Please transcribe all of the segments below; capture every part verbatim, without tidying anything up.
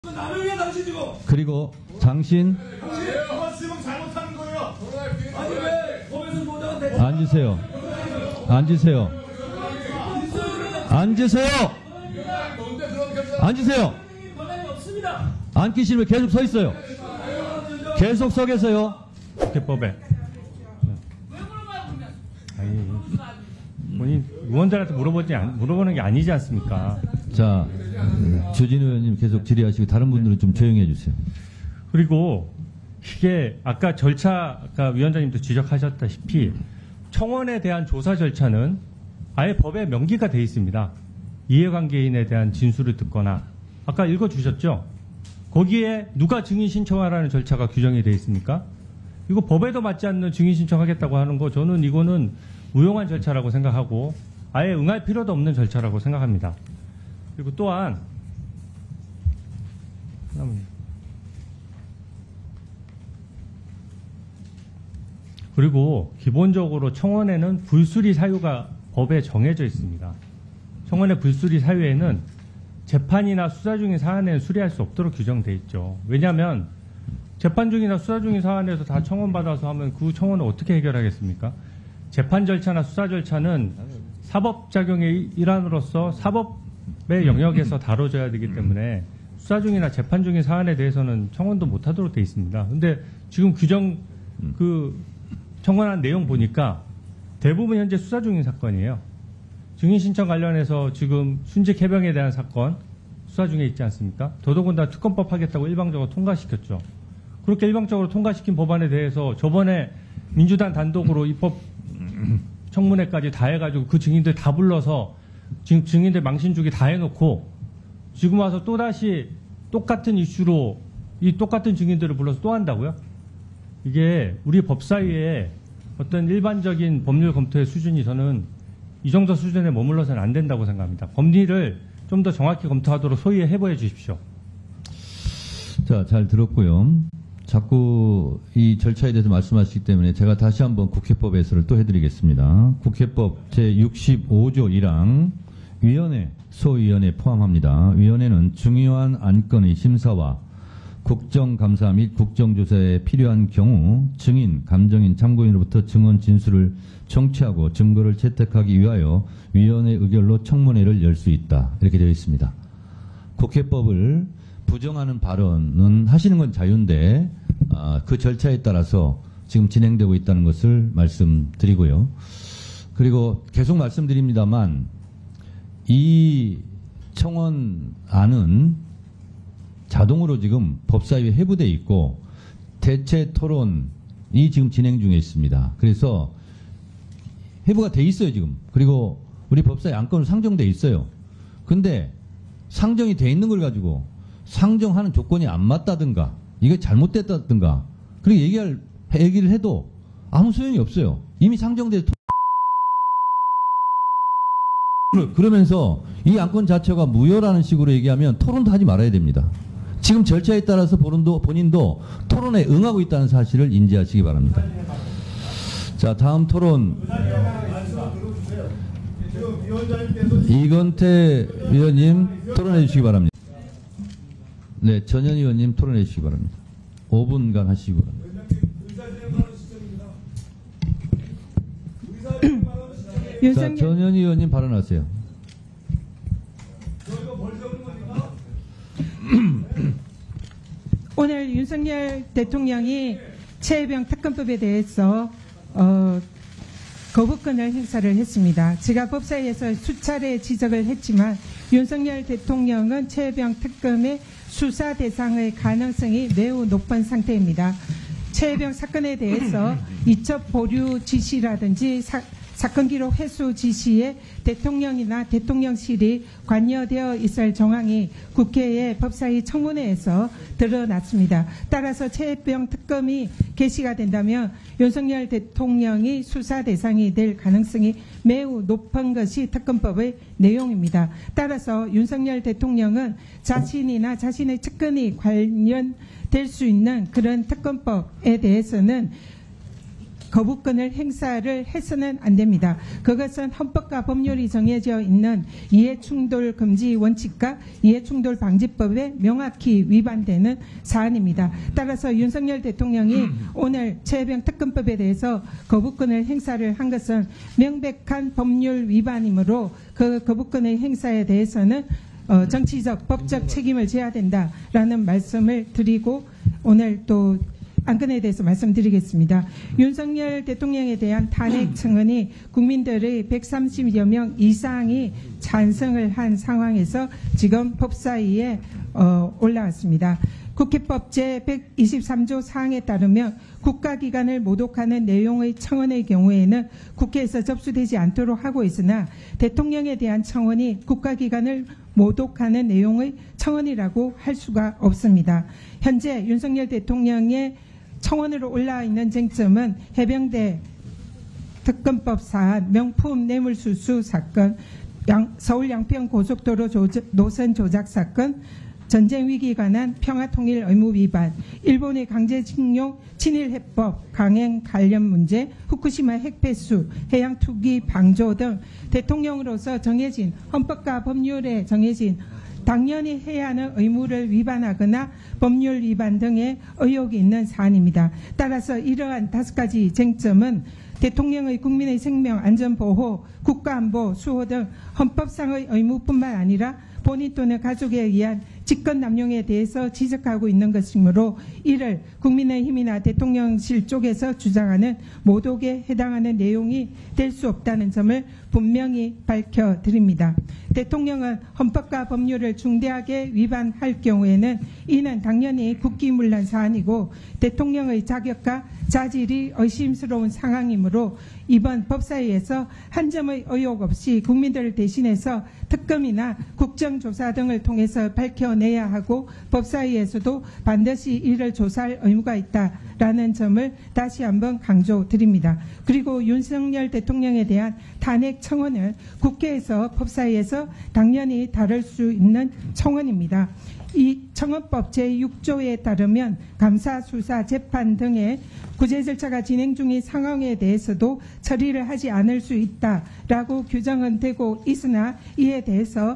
남용이야 당신 지금. 그리고 당신 지금 잘못하는 거예요. 아니 왜 법에서 보장은 대 앉으세요. 앉으세요. 앉으세요. 앉으세요. 앉기 싫으면 계속 서 있어요. 계속 서 계세요. 국회법에. 아니, 본인 의원들한테 물어보지 않, 물어보는 게 아니지 않습니까? 자, 주진 의원님 계속 질의하시고 다른 분들은 좀 조용히 해주세요. 그리고 이게 아까 절차, 아까 위원장님도 지적하셨다시피 청원에 대한 조사 절차는 아예 법에 명기가 돼 있습니다. 이해관계인에 대한 진술을 듣거나 아까 읽어주셨죠? 거기에 누가 증인 신청하라는 절차가 규정이 돼 있습니까? 이거 법에도 맞지 않는 증인 신청하겠다고 하는 거 저는 이거는 무용한 절차라고 생각하고 아예 응할 필요도 없는 절차라고 생각합니다. 그리고 또한 그리고 기본적으로 청원에는 불수리 사유가 법에 정해져 있습니다. 청원의 불수리 사유에는 재판이나 수사 중인 사안에는 수리할 수 없도록 규정돼 있죠. 왜냐하면 재판 중이나 수사 중인 사안에서 다 청원받아서 하면 그 청원을 어떻게 해결하겠습니까? 재판 절차나 수사 절차는 사법작용의 일환으로서 사법의 영역에서 다뤄져야 되기 때문에 수사 중이나 재판 중인 사안에 대해서는 청원도 못하도록 돼 있습니다. 근데 지금 규정 그 청원한 내용 보니까 대부분 현재 수사 중인 사건이에요. 증인 신청 관련해서 지금 순직 해병에 대한 사건 수사 중에 있지 않습니까? 더더군다나 특검법 하겠다고 일방적으로 통과시켰죠. 그렇게 일방적으로 통과시킨 법안에 대해서 저번에 민주당 단독으로 입법 청문회까지 다 해가지고 그 증인들 다 불러서 지금 증인들 망신 주기 다 해놓고 지금 와서 또다시 똑같은 이슈로 이 똑같은 증인들을 불러서 또 한다고요? 이게 우리 법사위의 어떤 일반적인 법률 검토의 수준이 저는 이 정도 수준에 머물러서는 안 된다고 생각합니다. 법리를 좀 더 정확히 검토하도록 소위에 해보해 주십시오. 자, 잘 들었고요. 자꾸 이 절차에 대해서 말씀하시기 때문에 제가 다시 한번 국회법 해설을 또 해드리겠습니다. 국회법 제육십오조 일항 위원회, 소위원회 포함합니다. 위원회는 중요한 안건의 심사와 국정감사 및 국정조사에 필요한 경우 증인, 감정인, 참고인으로부터 증언 진술을 청취하고 증거를 채택하기 위하여 위원회 의결로 청문회를 열 수 있다. 이렇게 되어 있습니다. 국회법을 부정하는 발언은 하시는 건 자유인데 아, 그 절차에 따라서 지금 진행되고 있다는 것을 말씀드리고요. 그리고 계속 말씀드립니다만 이 청원안은 자동으로 지금 법사위에 회부되어 있고 대체 토론이 지금 진행 중에 있습니다. 그래서 회부가 돼 있어요 지금. 그리고 우리 법사위 안건으로 상정돼 있어요. 근데 상정이 돼 있는 걸 가지고 상정하는 조건이 안 맞다든가 이게 잘못됐다든가 그렇게 얘기할 얘기를 해도 아무 소용이 없어요. 이미 상정돼. 그러면서 이 안건 자체가 무효라는 식으로 얘기하면 토론도 하지 말아야 됩니다. 지금 절차에 따라서 본인도, 본인도 토론에 응하고 있다는 사실을 인지하시기 바랍니다. 자, 다음 토론. 이건태 위원님 토론해 주시기 바랍니다. 네, 전현 의원님 토론해 주시기 바랍니다. 오 분간 하시기 바랍니다. 자, 전현 의원님 발언하세요. 오늘 윤석열 대통령이 최혜병 특검법에 대해서 어, 거부권을 행사를 했습니다. 제가 법사위에서 수차례 지적을 했지만 윤석열 대통령은 최혜병 특검의 수사 대상의 가능성이 매우 높은 상태입니다. 최혜병 사건에 대해서 이첩 보류 지시라든지 사, 사건 기록 회수 지시에 대통령이나 대통령실이 관여되어 있을 정황이 국회의 법사위 청문회에서 드러났습니다. 따라서 최혜병 특검이 개시가 된다면 윤석열 대통령이 수사 대상이 될 가능성이 매우 높은 것이 특검법의 내용입니다. 따라서 윤석열 대통령은 자신이나 자신의 측근이 관련될 수 있는 그런 특검법에 대해서는 거부권을 행사를 해서는 안 됩니다. 그것은 헌법과 법률이 정해져 있는 이해충돌 금지 원칙과 이해충돌 방지법에 명확히 위반되는 사안입니다. 따라서 윤석열 대통령이 오늘 최혜병 특검법에 대해서 거부권을 행사를 한 것은 명백한 법률 위반이므로 그 거부권의 행사에 대해서는 어, 정치적, 법적 책임을 져야 된다라는 말씀을 드리고 오늘 또 안건에 대해서 말씀드리겠습니다. 윤석열 대통령에 대한 탄핵 청원이 국민들의 백삼십여 명 이상이 찬성을 한 상황에서 지금 법사위에 어, 올라왔습니다. 국회법 제백이십삼 조 사항에 따르면 국가기관을 모독하는 내용의 청원의 경우에는 국회에서 접수되지 않도록 하고 있으나 대통령에 대한 청원이 국가기관을 모독하는 내용의 청원이라고 할 수가 없습니다. 현재 윤석열 대통령의 청원으로 올라와 있는 쟁점은 해병대 특검법 사안, 명품 뇌물수수 사건, 양, 서울 양평 고속도로 조작, 노선 조작 사건, 전쟁 위기에 관한 평화통일 의무 위반, 일본의 강제징용 친일해법 강행 관련 문제, 후쿠시마 핵폐수, 해양투기 방조 등 대통령으로서 정해진 헌법과 법률에 정해진 당연히 해야 하는 의무를 위반하거나 법률 위반 등의 의혹이 있는 사안입니다. 따라서 이러한 다섯 가지 쟁점은 대통령의 국민의 생명, 안전보호, 국가안보, 수호 등 헌법상의 의무뿐만 아니라 본인 또는 가족에 의한 직권남용에 대해서 지적하고 있는 것이므로 이를 국민의힘이나 대통령실 쪽에서 주장하는 모독에 해당하는 내용이 될 수 없다는 점을 분명히 밝혀드립니다. 대통령은 헌법과 법률을 중대하게 위반할 경우에는 이는 당연히 국기문란 사안이고 대통령의 자격과 자질이 의심스러운 상황이므로 이번 법사위에서 한 점의 의혹 없이 국민들을 대신해서 특검이나 국정조사 등을 통해서 밝혀내야 하고 법사위에서도 반드시 이를 조사할 의무가 있다라는 점을 다시 한번 강조드립니다. 그리고 윤석열 대통령에 대한 탄핵 청원을 국회에서 법사위에서 당연히 다룰 수 있는 청원입니다. 이 청원법 제육 조에 따르면 감사, 수사, 재판 등의 구제 절차가 진행 중인 상황에 대해서도 처리를 하지 않을 수 있다라고 규정은 되고 있으나 이에 대해서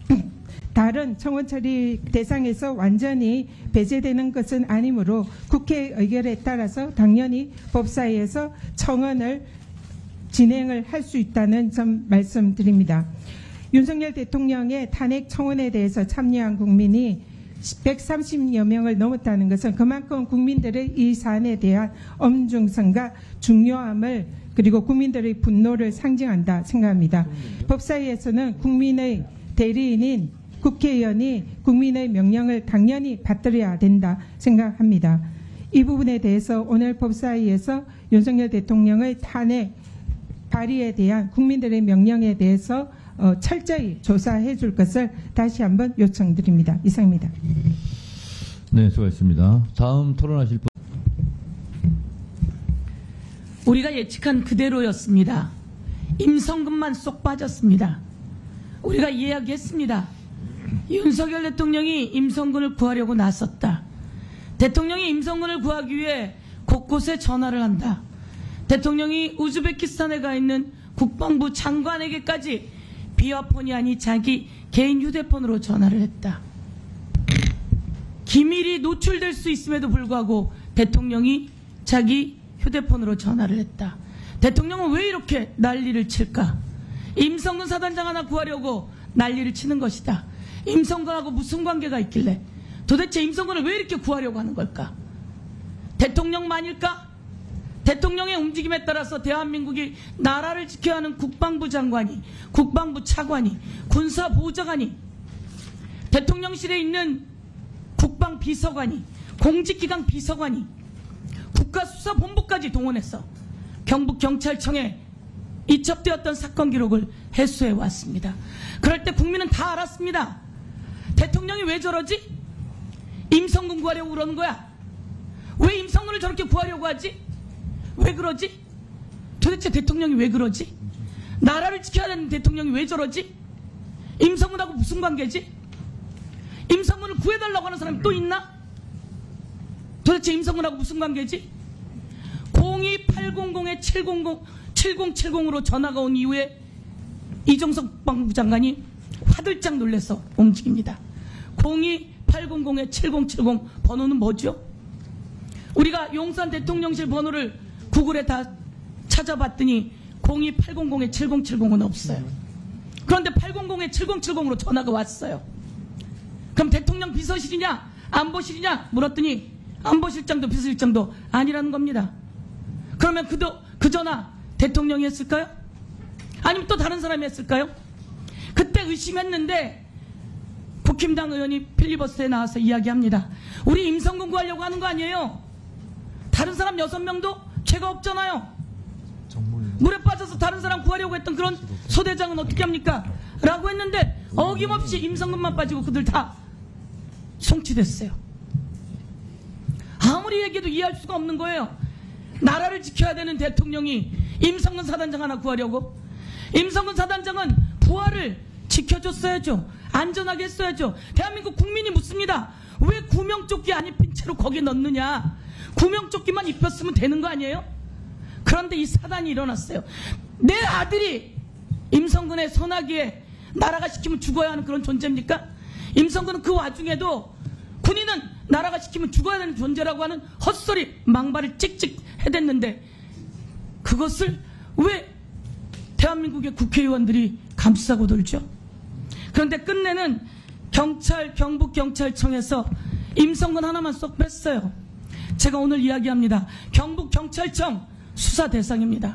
다른 청원 처리 대상에서 완전히 배제되는 것은 아니므로 국회 의결에 따라서 당연히 법사위에서 청원을 진행을 할 수 있다는 점 말씀드립니다. 윤석열 대통령의 탄핵 청원에 대해서 참여한 국민이 백삼십여 명을 넘었다는 것은 그만큼 국민들의 이 사안에 대한 엄중성과 중요함을 그리고 국민들의 분노를 상징한다 생각합니다. 법사위에서는 국민의 대리인인 국회의원이 국민의 명령을 당연히 받들어야 된다 생각합니다. 이 부분에 대해서 오늘 법사위에서 윤석열 대통령의 탄핵 발의에 대한 국민들의 명령에 대해서 어, 철저히 조사해 줄 것을 다시 한번 요청드립니다. 이상입니다. 네, 수고하셨습니다. 다음 토론하실 분. 우리가 예측한 그대로였습니다. 임성근만 쏙 빠졌습니다. 우리가 이야기했습니다. 윤석열 대통령이 임성근을 구하려고 나섰다. 대통령이 임성근을 구하기 위해 곳곳에 전화를 한다. 대통령이 우즈베키스탄에 가 있는 국방부 장관에게까지 비화폰이 아닌 자기 개인 휴대폰으로 전화를 했다. 기밀이 노출될 수 있음에도 불구하고 대통령이 자기 휴대폰으로 전화를 했다. 대통령은 왜 이렇게 난리를 칠까? 임성근 사단장 하나 구하려고 난리를 치는 것이다. 임성근하고 무슨 관계가 있길래 도대체 임성근을 왜 이렇게 구하려고 하는 걸까? 대통령만일까? 대통령의 움직임에 따라서 대한민국이 나라를 지켜야 하는 국방부 장관이, 국방부 차관이, 군사보좌관이, 대통령실에 있는 국방비서관이, 공직기강 비서관이, 국가수사본부까지 동원해서 경북경찰청에 이첩되었던 사건 기록을 해수해 왔습니다. 그럴 때 국민은 다 알았습니다. 대통령이 왜 저러지? 임성근 구하려고 그러는 거야. 왜 임성근을 저렇게 구하려고 하지? 왜 그러지? 도대체 대통령이 왜 그러지? 나라를 지켜야 되는 대통령이 왜 저러지? 임성근하고 무슨 관계지? 임성근을 구해달라고 하는 사람이 또 있나? 도대체 임성근하고 무슨 관계지? 공 공이 팔공공 칠공공 칠공칠공으로 전화가 온 이후에 이종석 법무부 장관이 화들짝 놀라서 움직입니다. 공이 팔공공 칠공칠공 번호는 뭐죠? 우리가 용산 대통령실 번호를 구글에 다 찾아봤더니 공이 팔공공 칠공칠공은 없어요. 그런데 팔공공 칠공칠공으로 전화가 왔어요. 그럼 대통령 비서실이냐 안보실이냐 물었더니 안보실장도 비서실장도 아니라는 겁니다. 그러면 그, 그 전화 대통령이 했을까요? 아니면 또 다른 사람이 했을까요? 그때 의심했는데 국힘당 의원이 필리버스터에 나와서 이야기합니다. 우리 임성근 구하려고 하는 거 아니에요? 다른 사람 여섯 명도 죄가 없잖아요. 물에 빠져서 다른 사람 구하려고 했던 그런 소대장은 어떻게 합니까? 라고 했는데 어김없이 임성근만 빠지고 그들 다 송치됐어요. 아무리 얘기해도 이해할 수가 없는 거예요. 나라를 지켜야 되는 대통령이 임성근 사단장 하나 구하려고? 임성근 사단장은 부하를 지켜줬어야죠. 안전하게 했어야죠. 대한민국 국민이 묻습니다. 왜 구명조끼 안 입힌 채로 거기에 넣느냐? 구명조끼만 입혔으면 되는 거 아니에요? 그런데 이 사단이 일어났어요. 내 아들이 임성근의 선하기에 나라가 시키면 죽어야 하는 그런 존재입니까? 임성근은 그 와중에도 군인은 나라가 시키면 죽어야 되는 존재라고 하는 헛소리 망발을 찍찍 해댔는데 그것을 왜 대한민국의 국회의원들이 감싸고 돌죠? 그런데 끝내는 경찰 경북경찰청에서 임성근 하나만 쏙 뺐어요. 제가 오늘 이야기합니다. 경북경찰청 수사 대상입니다.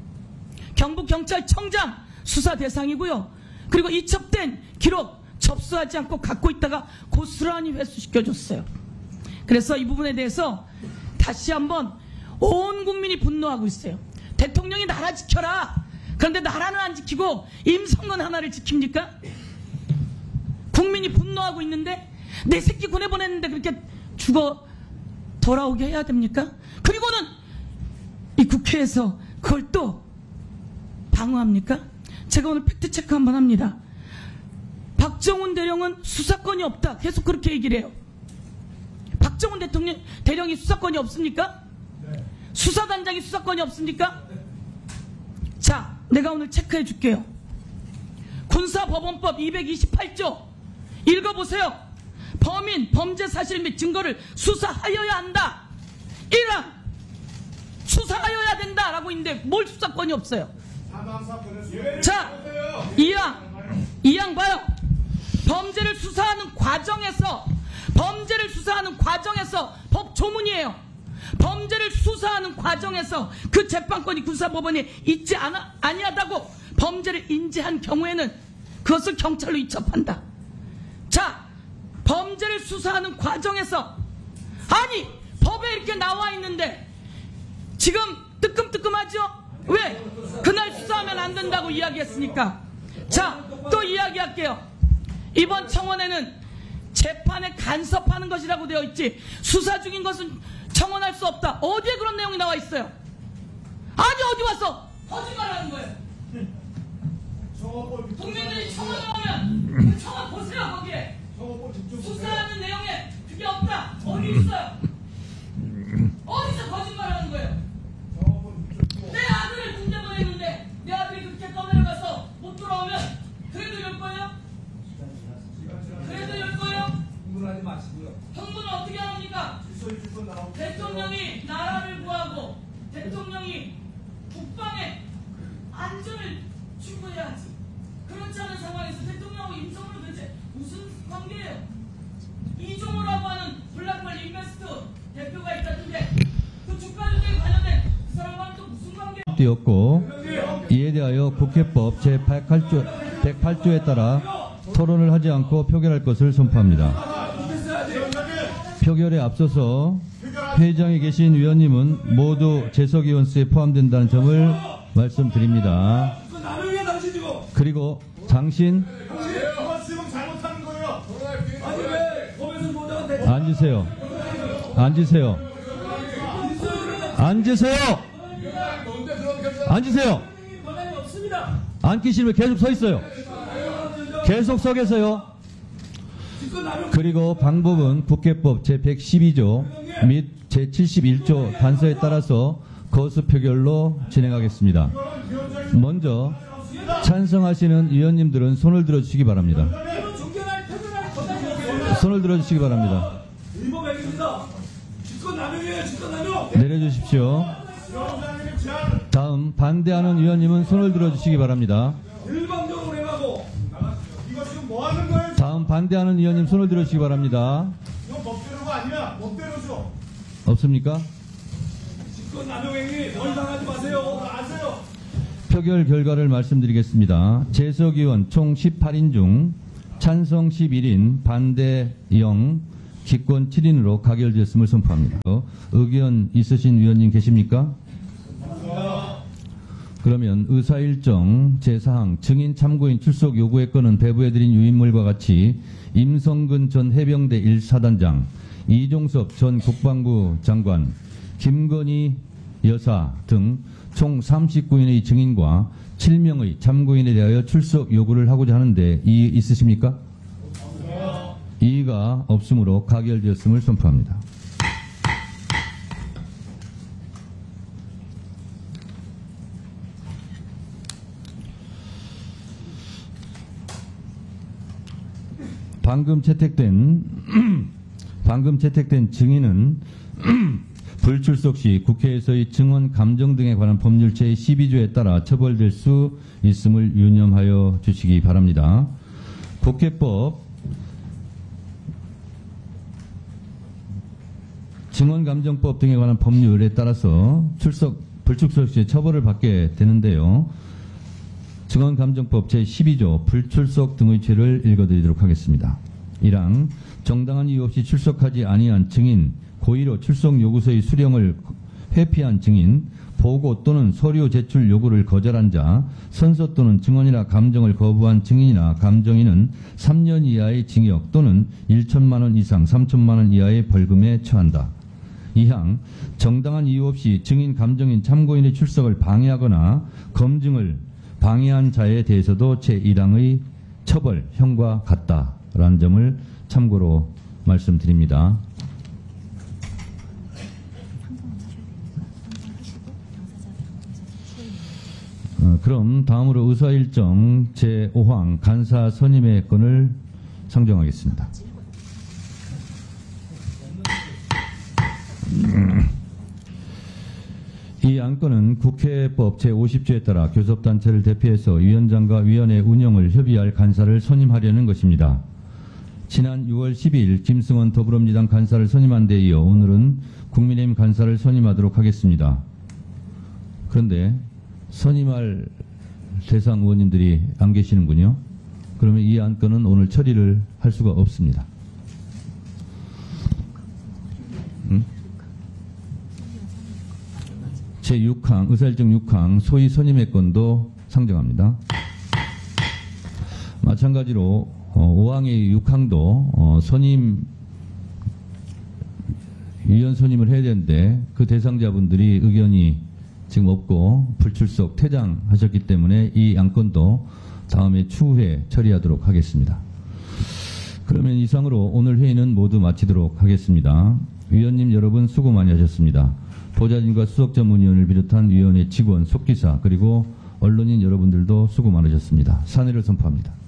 경북경찰청장 수사 대상이고요. 그리고 이첩된 기록 접수하지 않고 갖고 있다가 고스란히 회수시켜줬어요. 그래서 이 부분에 대해서 다시 한번 온 국민이 분노하고 있어요. 대통령이 나라 지켜라. 그런데 나라는 안 지키고 임성근 하나를 지킵니까? 국민이 분노하고 있는데 내 새끼 군에 보냈는데 그렇게 죽어 돌아오게 해야 됩니까? 그리고는 이 국회에서 그걸 또 방어합니까? 제가 오늘 팩트체크 한번 합니다. 박정훈 대령은 수사권이 없다. 계속 그렇게 얘기를 해요. 박정훈 대통령 대령이 수사권이 없습니까? 네. 수사단장이 수사권이 없습니까? 네. 자, 내가 오늘 체크해 줄게요. 군사법원법 이백이십팔조 읽어보세요. 범인, 범죄 사실 및 증거를 수사하여야 한다. 일항 수사하여야 된다라고 있는데 뭘 수사권이 없어요? 자, 이항 이항 봐요. 범죄를 수사하는 과정에서 범죄를 수사하는 과정에서 법 조문이에요. 범죄를 수사하는 과정에서 그 재판권이 군사법원에 있지 않아, 아니하다고 범죄를 인지한 경우에는 그것을 경찰로 이첩한다. 자, 범죄를 수사하는 과정에서 아니 법에 이렇게 나와 있는데 지금 뜨끔뜨끔하죠? 왜? 그날 수사하면 안 된다고 이야기했으니까. 자, 또 이야기할게요. 이번 청원에는 재판에 간섭하는 것이라고 되어 있지 수사 중인 것은 청원할 수 없다. 어디에 그런 내용이 나와 있어요? 아니 어디 와서 거짓말하는 거예요. 국민들이 청원을 하면 그 청원 보세요. 거기에 수사하는 내용에 그게 없다. 어디 있어요? 어디서 거짓말하는 거예요? 내 아들을 군대 보냈는데 내 아들이 그렇게 떠내려가서 못 돌아오면 그래도 열 거예요? 그래도 열 거예요? 흥분하지 마시고요. 흥분은 어떻게 합니까? 대통령이 나라를 구하고 대통령이 국방의 안전을 추구해야지. 그렇지 않은 상황에서 대통령하고 임성근은 도대체 무슨 관계예요? 이종호라고 하는 블랙홀 인베스트 대표가 있다던데 그 주가 조작에 관련된 그 사람과는 또 무슨 관계예요? 되었고 이에 대하여 국회법 제백팔조 백팔조에 따라 토론을 하지 않고 표결할 것을 선포합니다. 표결에 앞서서 회의장에 계신 위원님은 모두 재석위원 수에 포함된다는 점을 말씀드립니다. 그리고 당신 앉으세요. 앉으세요. 앉으세요. 앉으세요. 앉기 싫으면 계속 서 있어요. 계속 서 계세요. 그리고 방법은 국회법 제백십이조 및 제칠십일조 단서에 따라서 거수 표결로 진행하겠습니다. 먼저 찬성하시는 의원님들은 손을 들어주시기 바랍니다. 손을 들어주시기 바랍니다. 내려주십시오. 다음 반대하는 의원님은 손을 들어주시기 바랍니다. 다음 반대하는 의원님 손을 들어주시기 바랍니다. 이건 법대로가 아니라 법대로죠. 없습니까? 직권남용행위 더 이상 하지 마세요. 아세요. 표결 결과를 말씀드리겠습니다. 재석 의원 총 십팔 인 중 찬성 십일 인, 반대 영, 기권 칠 인으로 가결되었음을 선포합니다. 의견 있으신 의원님 계십니까? 그러면 의사일정 제사항 증인 참고인 출석 요구의 건은 배부해드린 유인물과 같이 임성근 전 해병대 일 사단장, 이종섭 전 국방부 장관, 김건희 여사 등 총 삼십구 인의 증인과 칠 명의 참고인에 대하여 출석 요구를 하고자 하는데 이의 있으십니까? 이의가 없으므로 가결되었음을 선포합니다. 방금 채택된 방금 채택된 증인은 불출석 시 국회에서의 증언 감정 등에 관한 법률 제십이 조에 따라 처벌될 수 있음을 유념하여 주시기 바랍니다. 국회법 증언감정법 등에 관한 법률에 따라서 출석 불출석 시 처벌을 받게 되는데요. 증언감정법 제십이 조 불출석 등의 죄를 읽어드리도록 하겠습니다. 일 항 정당한 이유 없이 출석하지 아니한 증인, 고의로 출석 요구서의 수령을 회피한 증인, 보고 또는 서류 제출 요구를 거절한 자, 선서 또는 증언이나 감정을 거부한 증인이나 감정인은 삼 년 이하의 징역 또는 천만 원 이상 삼천만 원 이하의 벌금에 처한다. 이 항 정당한 이유 없이 증인, 감정인, 참고인의 출석을 방해하거나 검증을 방해한 자에 대해서도 제일 항의 처벌, 형과 같다라는 점을 참고로 말씀드립니다. 어, 그럼 다음으로 의사일정 제오 항 간사 선임의 건을 상정하겠습니다. 이 안건은 국회법 제오십 조에 따라 교섭단체를 대표해서 위원장과 위원회 운영을 협의할 간사를 선임하려는 것입니다. 지난 유월 십이일 김승원 더불어민주당 간사를 선임한 데 이어 오늘은 국민의힘 간사를 선임하도록 하겠습니다. 그런데 선임할 대상 의원님들이 안 계시는군요. 그러면 이 안건은 오늘 처리를 할 수가 없습니다. 응? 제육 항 의사일정 육 항 소위 선임의 건도 상정합니다. 마찬가지로 어, 오 항의 육 항도 어, 선임 위원 선임을 해야 되는데 그 대상자분들이 의견이 지금 없고 불출석 퇴장하셨기 때문에 이 안건도 다음에 추후에 처리하도록 하겠습니다. 그러면 이상으로 오늘 회의는 모두 마치도록 하겠습니다. 위원님 여러분 수고 많이 하셨습니다. 보좌진과 수석 전문위원을 비롯한 위원회 직원, 속기사 그리고 언론인 여러분들도 수고 많으셨습니다. 사내를 선포합니다.